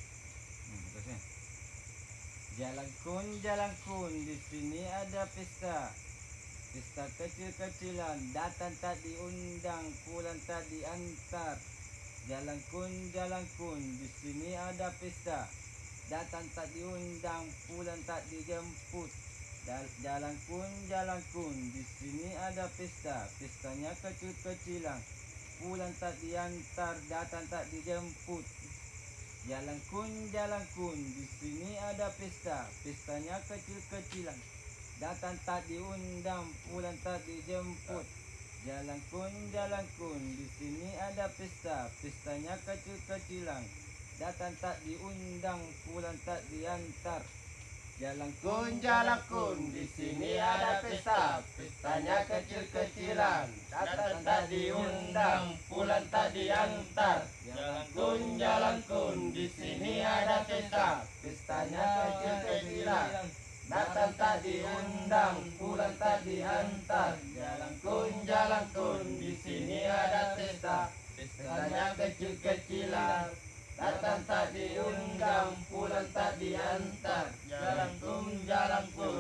Jalangkung, jalangkung, di sini ada pesta. Pesta kecil-kecilan, datang tak diundang, pulang tak diantar. Jalangkung, jalangkung, di sini ada pesta. Datang tak diundang, pulang tak dijemput. Jalangkung, jalangkung, di sini ada pesta. Pestanya kecil-kecilan, pulang tak diantar, datang tak dijemput. Jalangkung, jalangkung, di sini ada pesta. Pestanya kecil-kecilan, datang tak diundang, pulang tak dijemput. Jalangkung, jalangkung, di sini ada pesta. Pestanya kecil-kecilan, datang tak diundang, pulang tak diantar. Jalangkung, jalangkung, di sini ada pesta. Pestanya kecil-kecilan, datang tak diundang, pulang tak diantar. Jalangkung, jalangkung, di sini ada pesta. Pestanya kecil-kecilan, datang tak diundang, pulang tak diantar. Jalangkung, jalangkung, di sini ada pesta. Pestanya kecil-kecilan, datang tak diundang, pulang tak diantar. Jalangkung, jalangkung,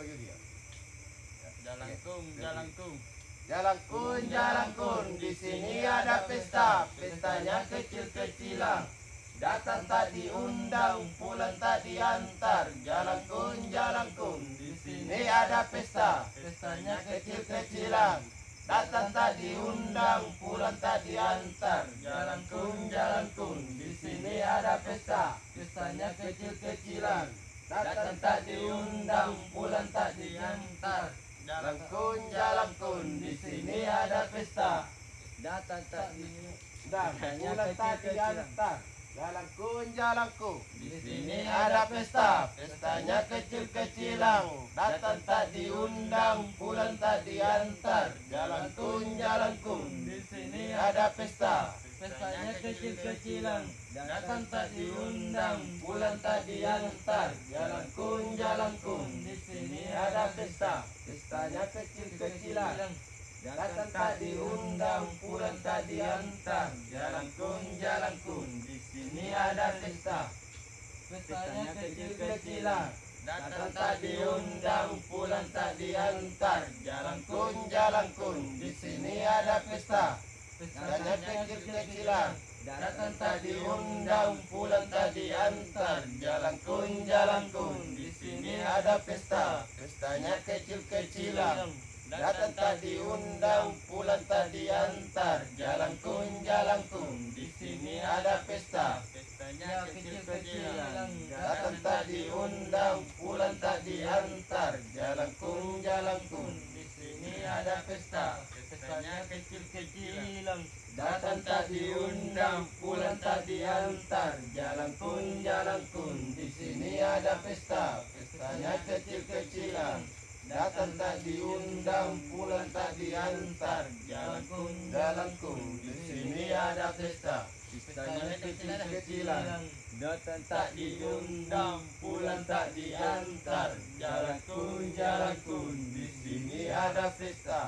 Jalangkung, jalangkung, jalangkung, jalangkung, di sini ada pesta. Pestanya kecil-kecilan, datang tak diundang, pulang tak diantar. Jalangkung, jalangkung, di sini ada pesta. Pestanya kecil-kecilan, datang tak diundang, pulang tak diantar. Jalangkung, jalangkung, di sini ada pesta. Pestanya kecil-kecilan, datang tak diundang, pulang tak diantar. Jalangkung, jalangkung, di sini ada pesta. datang tak diundang, Dan pulang tak diantar. Jalangkung, jalangkung, di sini ada pesta. Pestanya kecil-kecilan, datang tak diundang, pulang tak diantar. Jalangkung, jalangkung, di sini ada pesta. Pestanya kecil-kecilan, Datang tak diundang, pulang tak diantar. Jalangkung, jalangkung, di sini ada pesta. Pestanya kecil-kecilan, datang tak diundang, pulang tak diantar. Jalangkung, jalangkung, di sini ada pesta. Pestanya kecil-kecilan, datang tak diundang, pulang tak diantar. Jalangkung, jalangkung, di sini ada pesta. Pestanya kecil-kecilan, datang tak diundang, pulang tak diantar. Jalangkung, jalangkung, di sini ada pesta. Pestanya kecil-kecilan, datang tak diundang, pulang tak diantar. Jalangkung, jalangkung, di sini ada pesta. pestanya kecil-kecilan, Datang tak diundang, pulang tak diantar. Jalangkung, jalangkung, di sini ada pesta. pestanya kecil-kecilan, Datang tak diundang, pulang tak diantar. Jalangkung, jalangkung, di sini ada pesta. Pestanya kecil-kecilan, datang tak diundang, pulang tak diantar. Jalangkung, jalangkung, di sini ada pesta. Pestanya kecil-kecilan, datang tak diundang, pulang tak diantar. Jalangkung, jalangkung, di sini ada pesta.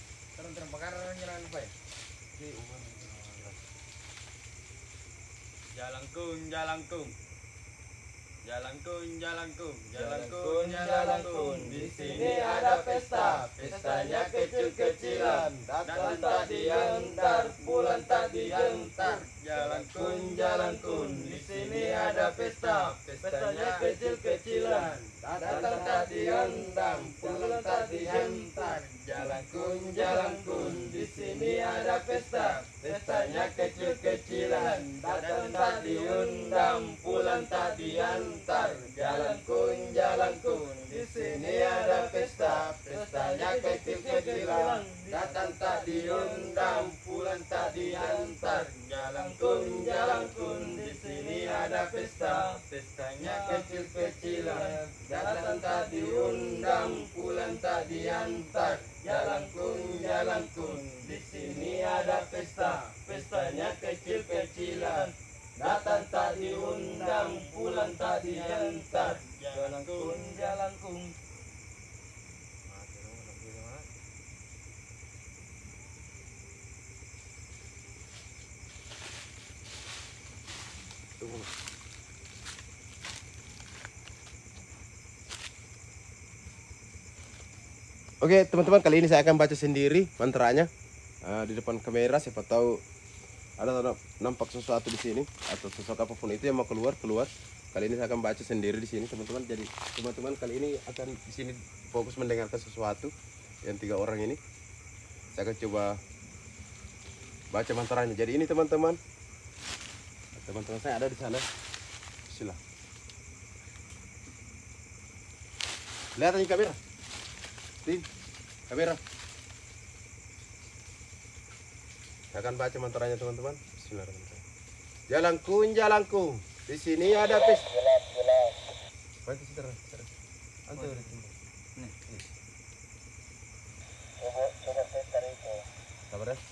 Terang-terang bakar nyerang apa ya? Jalangkung, jalangkung. Jalangkung, jalangkung. Jalangkung, jalangkung, di sini ada pesta, pestanya kecil-kecilan, datang tak diantar, pulang tak diantar. Jalangkung, jalangkung, di sini ada pesta, pestanya kecil-kecilan, datang tak diundang, pulang tak diantar. Jalangkung, jalangkung, di sini ada pesta, pestanya kecil-kecilan, datang tak diundang, pulang tak diantar. Jalangkung, jalangkung, di sini ada pesta, pestanya kecil-kecilan, datang tak diundang, pulang tak diantar. Jalangkung, jalangkung, di sini ada pesta, pestanya kecil-kecilan, datang tak diundang, pulang tak diantar. Jalangkung, jalangkung, di sini ada pesta, pestanya kecil-kecilan, datang tak diundang, pulang tak diantar. Jalangkung, jalangkung. Oke teman-teman, kali ini saya akan baca sendiri mantranya uh, di depan kamera. Siapa tahu ada nampak sesuatu di sini atau sesuatu apapun itu yang mau keluar keluar. Kali ini saya akan baca sendiri di sini teman-teman. Jadi teman-teman kali ini akan di sini fokus mendengarkan sesuatu yang tiga orang ini. Saya akan coba baca mantranya. Jadi ini teman-teman, teman-teman saya ada di sana. Bismillah. Lihat aja kamera. Tim, kamera. Saya akan baca mantranya teman-teman. Bismillahirrahmanirrahim. Jalangkung, jalangkung, di sini ada pes. Baca secara, secara. Antum ada timba. Nih. Coba, coba saya tarik. Sabar ya.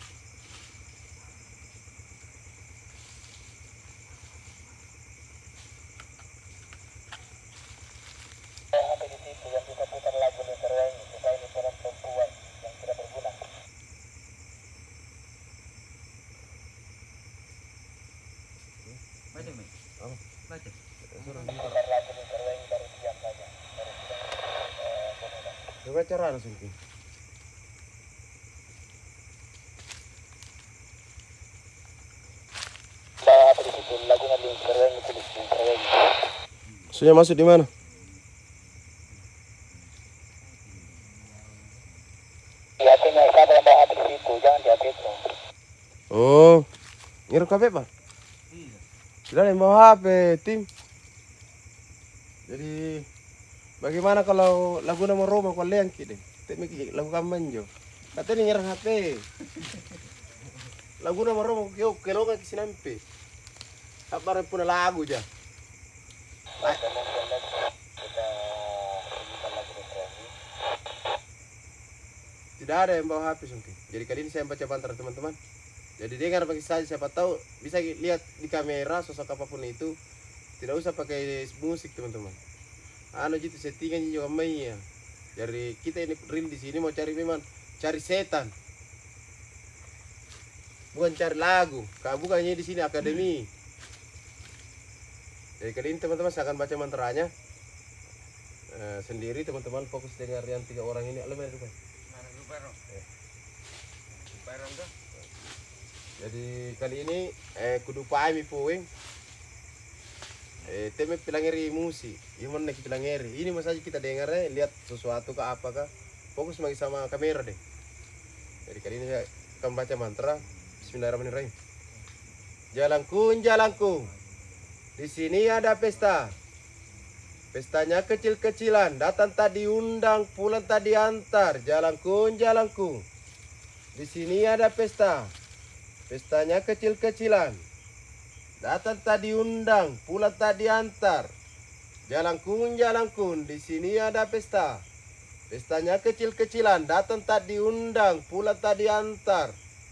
Baca, Mas. Oh. Baca. Coba cara langsung. Sudah masuk di mana? Oh, ngirim K P Pak? Iya. Sudah yang bawa H P tim. Jadi bagaimana kalau lagu nama Roma kau liang kide? Tapi lagu kamanjo. Katanya ngirim H P. Lagu nama Roma kau keloka ke sinampe. Kabar pun lagu aja. Tidak ada yang bawa H P sungki. Jadi kali ini saya baca mantra teman-teman. Jadi dengar bagi saja, siapa tahu bisa lihat di kamera sosok apapun itu. Tidak usah pakai musik teman-teman. Anu gitu settingan juga main ya. Jadi kita ini real di sini mau cari memang cari setan. Bukan cari lagu. Kau bukannya di sini akademi. Jadi kali ini teman-teman saya akan baca mantranya uh, sendiri teman-teman, fokus dengar yang tiga orang ini. Alam ada Jadi kali ini eh kudu paami puing. Eh teme pilangeri musik. Gimana nak pilangeri? Ini masa kita dengar eh lihat sesuatu ke apa kah? Fokus lagi sama kamera deh. Jadi kali ini saya akan baca mantra. Bismillahirrahmanirrahim. Jalangkung, jalangkung, di sini ada pesta. Pestanya kecil-kecilan, datang tak diundang, pulang tak diantar. Jalangkung, jalangkung, di sini ada pesta. Pestanya kecil-kecilan, datang tak diundang, pulang tak diantar. Jalangkung, jalangkung, di sini ada pesta. Pestanya kecil-kecilan, datang tak diundang, pulang tak diantar.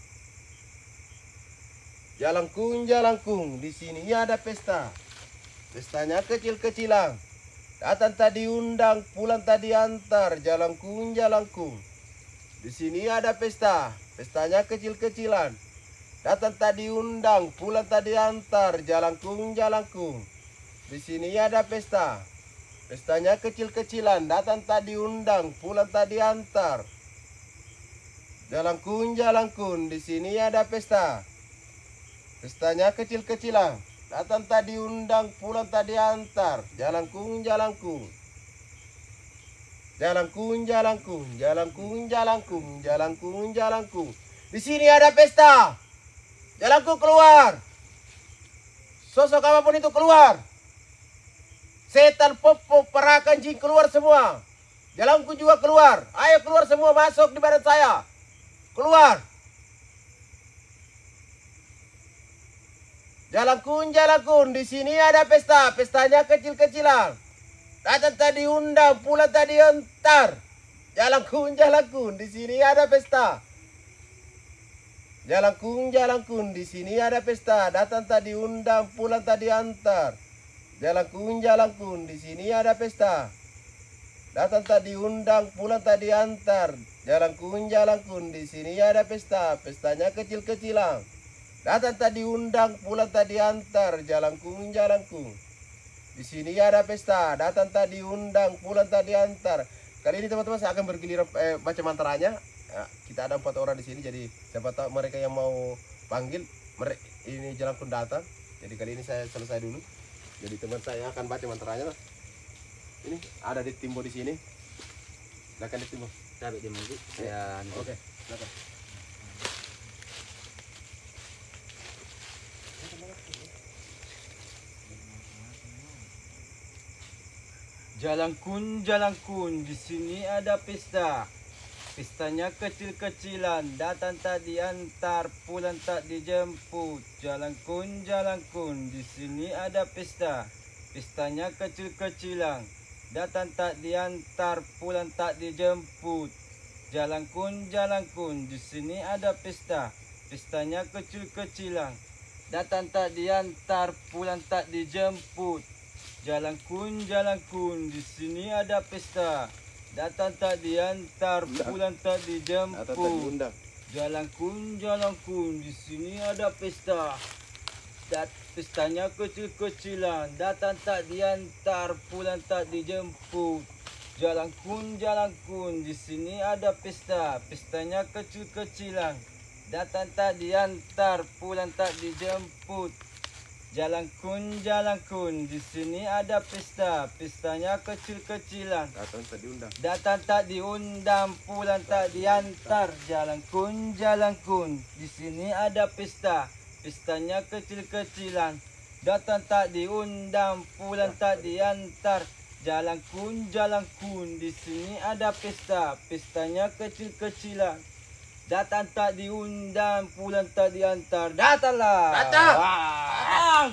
Jalangkung, jalangkung, di sini ada pesta. Pestanya kecil-kecilan, datang tak diundang, pulang tak diantar. Jalangkung, jalangkung, di sini ada pesta. Pestanya kecil-kecilan, datang tak diundang, pulang tak diantar, jalangkung jalangkung. Di sini ada pesta. Pestanya kecil-kecilan, datang tak diundang, pulang tak diantar. Jalangkung jalangkung, di sini ada pesta. Pestanya kecil-kecilan, datang tak diundang, pulang tak diantar. Jalangkung jalangkung. Jalangkung jalangkung, jalangkung jalangkung, jalangkung jalangkung. Di sini ada pesta. Jalangkung keluar. Sosok apapun itu keluar. Setan, popo, perakan, jin keluar semua. Jalangkung juga keluar. Ayo keluar semua, masuk di badan saya. Keluar. Jalangkung, jalangkung, di sini ada pesta. Pestanya kecil-kecilan. Datang tak diundang, pulang tak diantar. Jalangkung, jalangkung, di sini ada pesta. Jalangkung, jalangkung, di sini ada pesta. Datang tak diundang, pulang tak diantar. Jalangkung, jalangkung, di sini ada pesta. Datang tak diundang, pulang tak diantar. Jalangkung, jalangkung, di sini ada pesta. Pestanya kecil-kecilan. Datang tak diundang, pulang tak diantar. Jalangkung, jalangkung, di sini ada pesta. Datang tak diundang, pulang tak diantar. Kali ini teman-teman saya akan bergiliran eh, baca mantranya. Ya, kita ada empat orang di sini, jadi siapa tahu mereka yang mau panggil, mereka ini jalangkung datang. Jadi kali ini saya selesai dulu. Jadi teman saya akan baca mantranya. Ini ada di Timbo di sini. Silakan di Timbo. Sabi di Manggi. Saya Oke, silakan. Jalangkung, jalangkung, di sini ada pesta. Pestanya kecil-kecilan, datang tak diantar, pulang tak dijemput. Jalangkung, jalangkung, di sini ada pesta. Pestanya kecil-kecilan, datang tak diantar, pulang tak dijemput. Jalangkung, jalangkung, di sini ada pesta. Pestanya kecil-kecilan, datang tak diantar, pulang tak dijemput. Jalangkung, jalangkung, di sini ada pesta. Datang tak diantar, pulang tak Datang tak dijemput. diundang. Jalangkung, jalangkung, di sini ada pesta. Dat pestanya kecil-kecilan, datang tak diantar, pulang tak dijemput. Jalangkung, jalangkung, di sini ada pesta. Pestanya kecil-kecilan, datang tak diantar, pulang tak dijemput. Jalangkung, jalangkung, di sini ada pesta. Pestanya kecil-kecilan, Datang tak diundang. datang tak diundang, pulang tak diantar. Jalangkung, jalangkung, di sini ada pesta. Pestanya kecil-kecilan, datang tak diundang, pulang tak diantar. Jalangkung, jalangkung, di sini ada pesta. Pestanya kecil-kecilan, datang tak diundang, pulang tak diantar. Datanglah. Datang. Wah.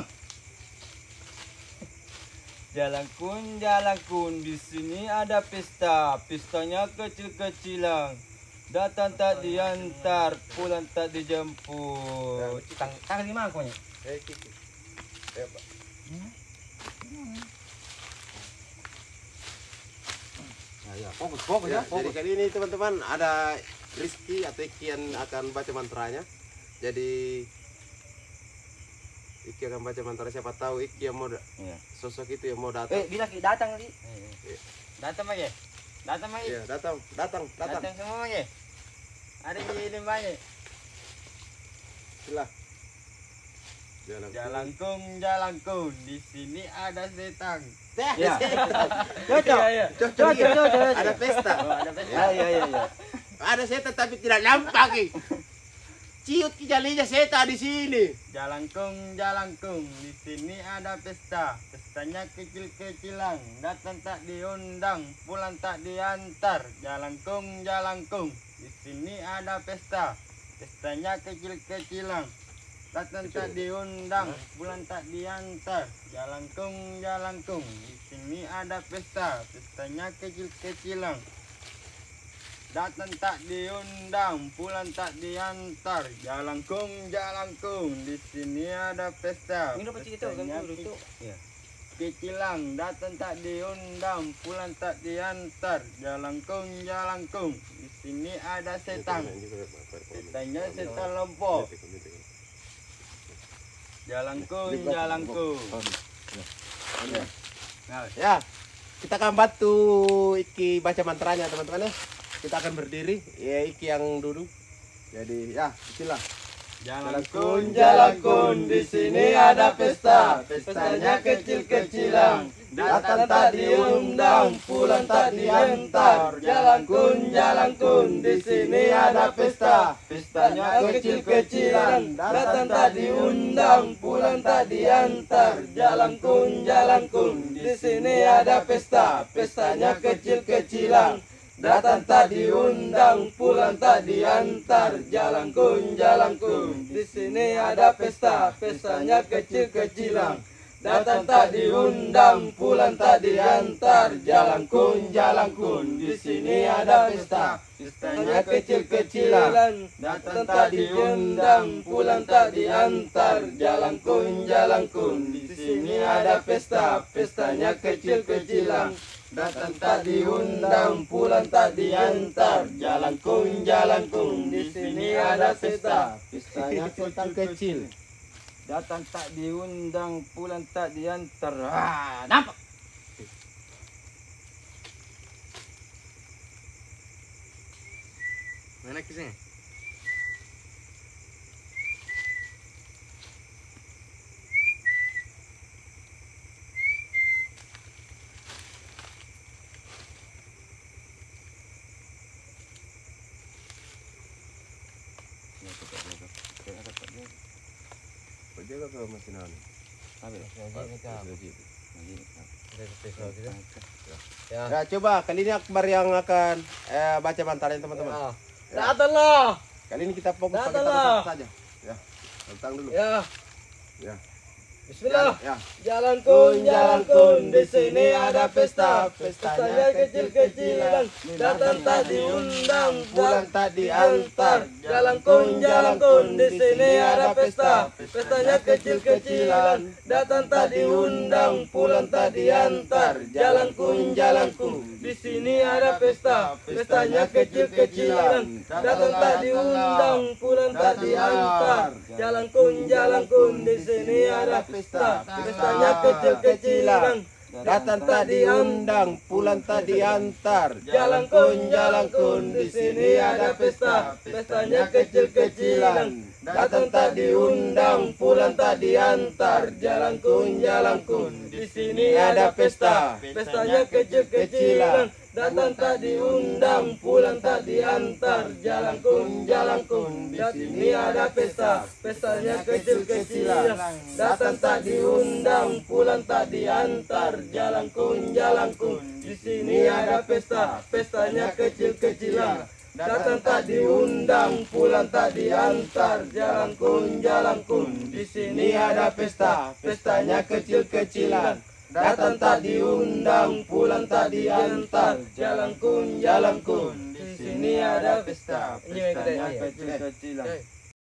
Jalangkung, jalangkung, di sini ada pesta. Pestanya kecil-kecilan, datang tak diantar, pulang tak dijemput. Tang, tang lima aku nya. Eh, Kiki. Eh, Pak. Ya, ya, fokus, fokus Ya, ya, jadi fokus. kali ini teman-teman ada Rizky atau Iki yang akan baca mantranya. Jadi Iki akan baca mantra, siapa tahu Iki yang mau da- Iya. sosok itu yang mau datang. Eh, bila kita datang nih. Datang lagi. Datang lagi. Iya, datang, datang, datang. Datang semua lagi. Ada di limbahnya. Sila. Jalan. Jalangkung, jalangkung, di sini ada setan. Ya. Cocok. Iya, Cocok, iya. Ada pesta. ada pesta. Ya, ya, ya, ya. Ada setan tapi tidak nampak. Ki. Ciut ki jalinya setan di sini. Jalangkung, jalangkung, di sini ada pesta. Pestanya kecil-kecilan, datang tak diundang, pulang tak diantar. Jalangkung, jalangkung, di sini ada pesta. Pestanya kecil-kecilan, datang tak diundang, pulang tak diantar. Jalangkung, jalangkung, di sini ada pesta. Pestanya kecil-kecilan, datang tak diundang, pulang tak diantar. Jalangkung, jalangkung, di sini ada pesta. Ini dapat cerita kan Pestanya guru itu. Ya. kecilan, datang tak diundang, pulang tak diantar. Jalangkung, jalangkung, di sini ada setan. Setannya setan lompok. Jalanku, jalanku. Ya, kita akan bantu Iki baca mantranya teman-teman ya. Kita akan berdiri, ya Iki yang duduk. Jadi ya, bismillah. Jalanku, jalanku, di sini ada pesta. Pestanya kecil-kecilan. Datang tak diundang, pulang tak diantar. Jalanku, jalanku, di sini ada pesta. Pestanya kecil-kecilan. Datang tak diundang, pulang tak diantar. Jalanku, jalanku, di sini ada pesta. Pestanya kecil-kecilan. Datang tak diundang, pulang tak diantar. Jalanku, jalanku, di sini ada pesta. Pestanya kecil-kecilan. Datang tak diundang, pulang tak diantar. Jalanku, jalanku, di sini ada pesta. Pestanya kecil-kecilan. Datang tak diundang, pulang tak diantar. Jalanku, jalanku, di sini ada pesta. Pestanya kecil-kecilan. Datang tak diundang, pulang tak diantar. Jalanku, jalanku, di sini ada pesta. Pestanya setan kecil. Datang tak diundang, pulang tak diantar. Ah, nampak? Mana kisahnya? Jaga ke mesin anu. Ya. Ya, coba kali ini Akbar yang akan eh, baca mantranya teman-teman. Ya. Datanglah. Kali ini kita fokus pakai Datanglah. tangan saja. Ya, tentang dulu. Ya. Ya. Bismillah. Ya. Jalanku, jalanku, di sini ada pesta. Pestanya kecil-kecilan. Datang tak diundang, pulang tak diantar. Jalanku, jalanku, di sini ada pesta. Pestanya kecil-kecilan. Datang tak diundang, pulang tak diantar. Jalanku, jalanku, di sini ada pesta. Pestanya kecil-kecilan. Datang tak diundang, pulang tak diantar. Jalanku, jalanku, di sini ada pesta. Pestanya kecil-kecilan. Datang tak diundang, pulang tak diantar. Jalanku, jalanku, di sini ada pesta. Pestanya kecil-kecilan. Datang tak diundang, pulang tak diantar. Jalanku, jalanku, di sini ada pesta. Pestanya kecil-kecilan. Datang tak diundang, pulang tak diantar. Jalanku, jalanku, di sini ada pesta. Pestanya kecil-kecilan. Datang tak diundang, pulang tak diantar. Jalanku, jalanku, di sini ada pesta. Pestanya kecil-kecilan. Datang tak diundang, pulang tak diantar. Jalanku, jalanku, di sini ada pesta. Pestanya kecil-kecilan. Datang tak diundang, pulang tak diantar. Jalanku, jalanku, di sini ada pesta. Pestanya kecil-kecilan.